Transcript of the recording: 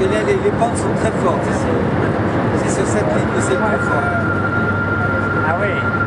Et là, les pentes sont très fortes ici. C'est sur cette ligne que c'est le plus fort. Ah oui.